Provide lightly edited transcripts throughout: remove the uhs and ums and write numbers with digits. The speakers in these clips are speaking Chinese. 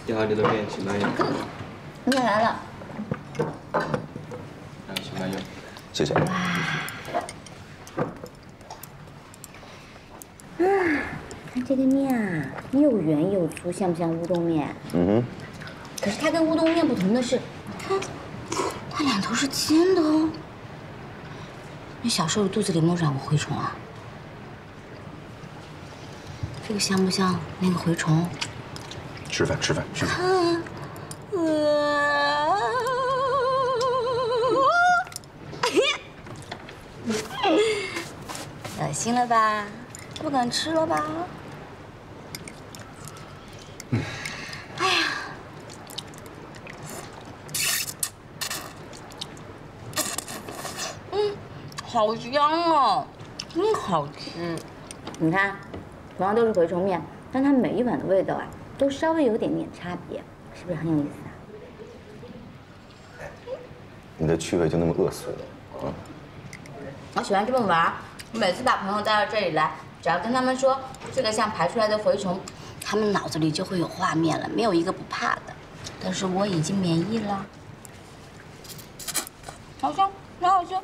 点好你的面，请慢用。 面来了。 请慢用。 谢谢。 看这个面啊，又圆又粗，像不像乌冬面？ 嗯哼。 可是它跟乌冬面不同的是，它两头是尖的哦。你小时候肚子里没长过蛔虫啊？这个像不像那个蛔虫？ 吃饭。 看啊，恶心了吧？不敢吃了吧？哎呀，好香哦，真好吃。你看，同样都是蛔虫面，但它每一碗的味道啊，都稍微有点差别，是不是很有意思啊？ 你的趣味就那么恶俗啊？ 我喜欢这么玩，我每次把朋友带到这里来，只要跟他们说这个像排出来的蛔虫，他们脑子里就会有画面了，没有一个不怕的。但是我已经免疫了，好香，很好吃。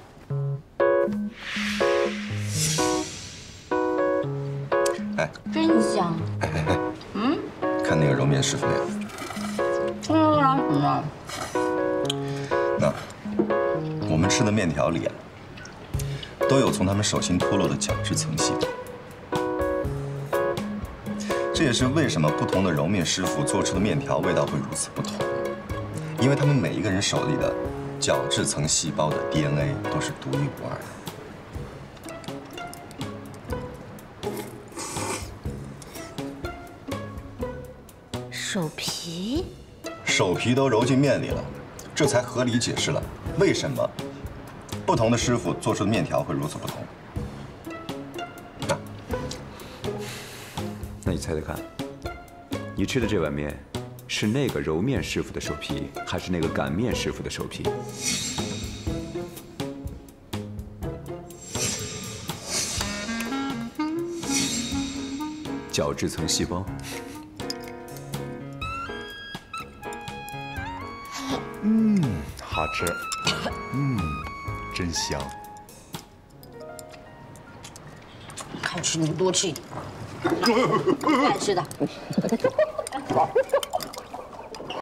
哎， 真香。 哎，看那个揉面师傅没有？ 什么？ 那我们吃的面条里啊，都有从他们手心脱落的角质层细胞。这也是为什么不同的揉面师傅做出的面条味道会如此不同，因为他们每一个人手里的角质层细胞的 DNA 都是独一无二的。手皮？ 手皮都揉进面里了，这才合理解释了为什么不同的师傅做出的面条会如此不同。 那你猜猜看，你吃的这碗面是那个揉面师傅的手皮，还是那个擀面师傅的手皮？角质层细胞。 好吃，真香。 好吃你多吃一点，不爱吃的。